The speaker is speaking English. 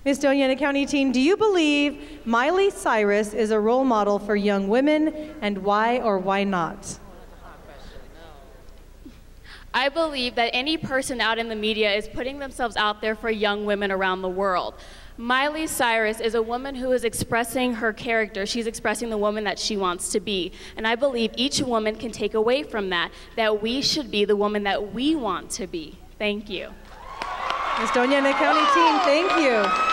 Miss Doñana County team, do you believe Miley Cyrus is a role model for young women, and why or why not? I believe that any person out in the media is putting themselves out there for young women around the world. Miley Cyrus is a woman who is expressing her character. She's expressing the woman that she wants to be. And I believe each woman can take away from that we should be the woman that we want to be. Thank you. Miss Doñana County team, thank you.